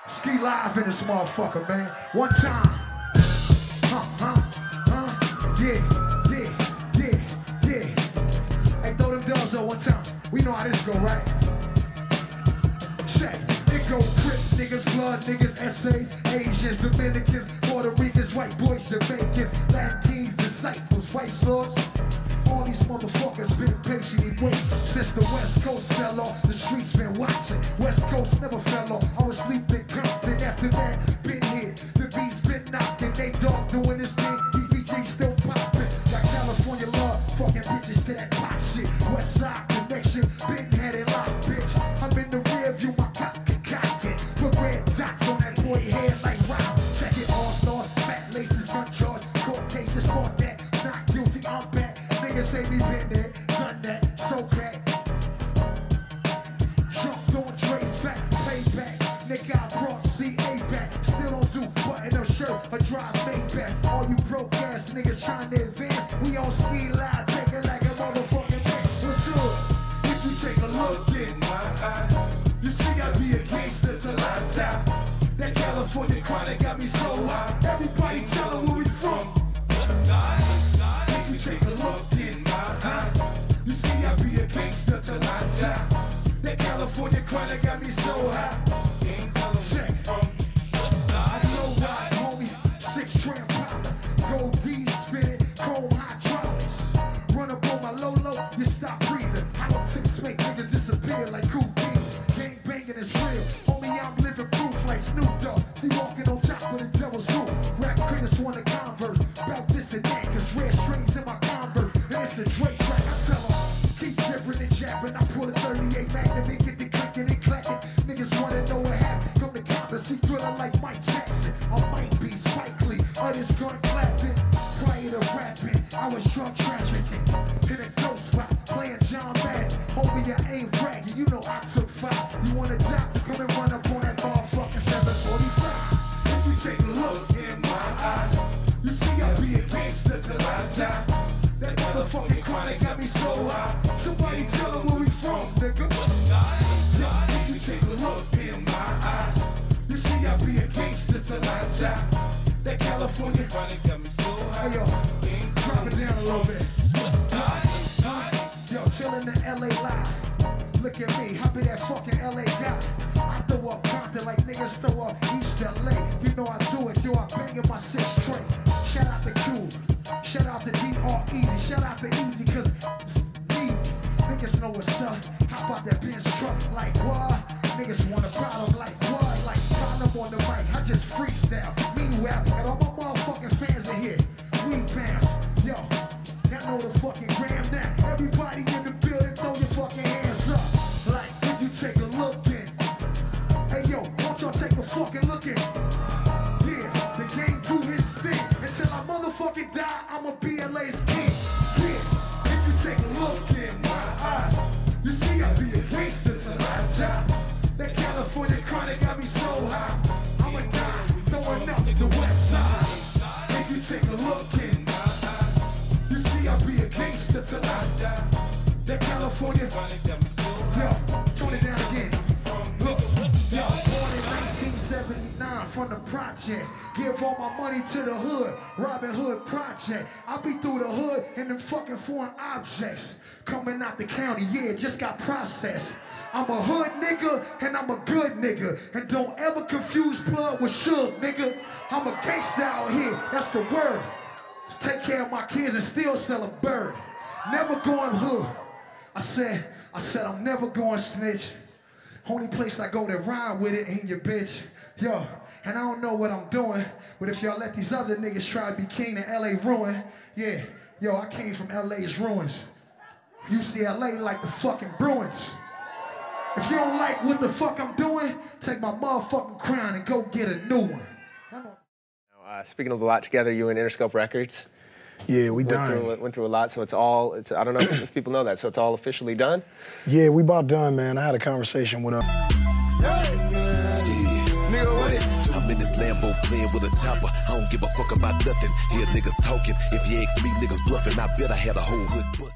Ski live in this motherfucker, man. One time. Yeah. Hey, throw them dubs up one time. We know how this go, right? Check. It go Crip, niggas, blood, niggas, SA, Asians, Dominicans, Puerto Ricans, white boys, Jamaicans, Latins, disciples, white slugs. All these motherfuckers been patiently waiting since the West Coast fell off. The streets been watching. West Coast never fell off. I was sleeping confident after that. Been here, the beats been knocking. They dog doing this thing. DPG still popping. Like California love, fucking bitches to that pop shit. West Side connection, been headed locked, bitch. I'm in the rear view, my cock cocking. Put red dots on that boy head like wow. Check it, all stars, fat laces, gun charge, court cases, fuck that. Not guilty, I'm back. Niggas say we been there, done that, so crack. Jumped on trays back, payback. Nigga, I brought CA back. Still don't do button-up shirt, a drive Maybach. All you broke ass niggas trying to advance. We on ski live, take it like a motherfucking man. What's good? If you take a look in my eyes, you see I be a gangster till I die. That California chronic got me so high. Everybody tell them where we from. If you take a look in my eyes, you see I be a gangster till I die. That California chronic got me so high. Check from I know why, homie. 6 tram pilot, gold D's spinning, chrome hydraulics. Run up on my Lolo, you stop breathing. Hollow tips make niggas disappear like cool beans. Gang banging is real, homie. I'm living proof like Snoop Dogg. See walking on top of the devil's roof. Rap critics want to converse about this and that, cause red strings in my Converse. And it's a Drake track. I tell them, keep jibbering and jabbing. I pull a 38 Magnum and get the clicking and clacking. Niggas wanna know what happened. Come to Compton, see thriller like Mike Jackson. I might be Spike Lee, others gun clapping. Prior to rapping, I was drunk trafficking. In a ghost spot, playing John Madden. Homie, I ain't bragging, you know I took 5. You want a doctor, come and run up on that motherfucking 745. If you take a look in my eyes, you see I be a gangster till I die. That motherfucking chronic got me so high. Somebody tell them where we from, nigga. If you take a look in my eyes, you see I be a gangster till I die. That California chronic got me so high. Hey yo, drop it down a little bit. Yo, chillin' in LA live. Look at me, I be that fucking LA guy. I throw up Compton like niggas throw up East LA. You know I do it, yo, I bangin' my 6 straight. Shout out to Cube, shout out to DR Easy, shout out to Easy, cause it's me. Niggas know what's up. How about that Benz truck? Like what? Niggas want a problem like what? Like problem on the mic, I just freestyle. Meanwhile, and all my motherfucking fans are here. We fans, yo, y'all know the fucking gram now. Everybody in the building, throw your fucking hands up. Like if you take a look in. Hey yo, won't y'all take a fucking look in? Yeah, the game do his thing. Until I motherfucking die, I'ma be LA's king. Yeah, if you take a look in my eyes, you see I be a gangster till I die. That California chronic got me so high. I'ma die, throwing up the west side. If you take a look in my eyes, you see I be a gangster till I die. That California chronic got me so high. Yo, turn it down again. Look, yo, born in 1979 from the projects. Give all my money to the hood, Robin Hood Project. I be through the hood and them fucking foreign objects. Coming out the county, yeah, just got processed. I'm a hood nigga and I'm a good nigga. And don't ever confuse blood with Suge, nigga. I'm a gangster out here, that's the word. Take care of my kids and still sell a bird. Never going hood. I said I'm never going snitch. Only place I go to rhyme with it ain't your bitch. Yo, and I don't know what I'm doing, but if y'all let these other niggas try to be king in LA ruin, yeah, yo, I came from LA's ruins. UCLA like the fucking Bruins. If you don't like what the fuck I'm doing, take my motherfucking crown and go get a new one. Speaking of a lot together, you and Interscope Records. Yeah, we done. Went through a lot, so it's I don't know if people know that, so it's all officially done? Yeah, we about done, man. I had a conversation with her. Nigga, what it? I'm in this Lambo playing with a chopper. I don't give a fuck about nothing. Hear niggas talking. If you ask me, niggas bluffing. I bet I had a whole hood.